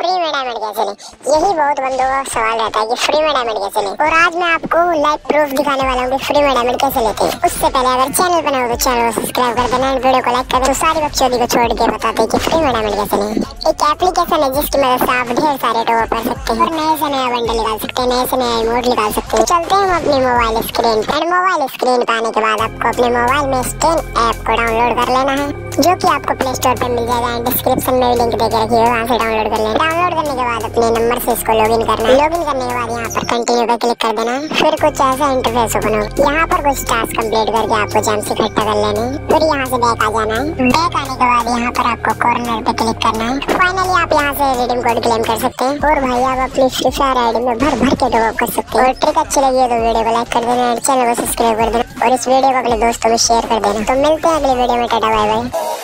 Free में diamond कैसे लें? यही बहुत बंदों का सवाल रहता है कि फ्री में डायमंड कैसे लें। और आज मैं आपको लाइव प्रूफ दिखाने वाला हूँ कि फ्री में डायमंड कैसे लेते हैं। उससे पहले अगर चैनल पर नए हो तो चैनल को सब्सक्राइब कर देना, वीडियो को लाइक कर देना। तो सारी बकचोदी को छोड़ के बताते हैं कि फ्री में डायमंड कैसे लें। एक एप्लीकेशन है जिसकी मदद से आप ढेर सारे टॉप कर सकते हैं और नए से नया बंडल निकाल सकते हैं, नए से नया इमोट निकाल सकते हैं। चलते हैं हम अपनी मोबाइल स्क्रीन पर। मोबाइल स्क्रीन पर आने के बाद आपको अपने मोबाइल में स्टेन ऐप को डाउनलोड कर लेना है, जो कि आपको प्ले स्टोर पर मिल जाएगा। डिस्क्रिप्शन में भी लिंक देके रखी है, वहाँ से डाउनलोड कर लेना। डाउनलोड करने के बाद अपने नंबर से इसको लॉगिन करना है। लॉगिन करने के बाद यहाँ पर कंटिन्यू पे क्लिक कर देना। फिर कुछ ऐसा इंटरफेस ओपन होगा। यहाँ पर कुछ टास्क कंप्लीट करके आपको जेम्स इकट्ठा कर लेने। फिर यहाँ से बैक आ जाना है। बैक आने के बाद यहाँ पर आपको कॉर्नर पे क्लिक करना है। फाइनली आप यहाँ से रिडीम कोड क्लेम कर सकते हैं। और भाई आप अपनी फ्री फायर आईडी में भर भर के टॉप कर सकते हैं। और ट्रिक अच्छी लगी है तो वीडियो को लाइक कर देना और चैनल को सब्सक्राइब कर देना और इस वीडियो को अपने दोस्तों में शेयर कर देना। तो मिलते हैं अगले वीडियो में। Tata bye bye.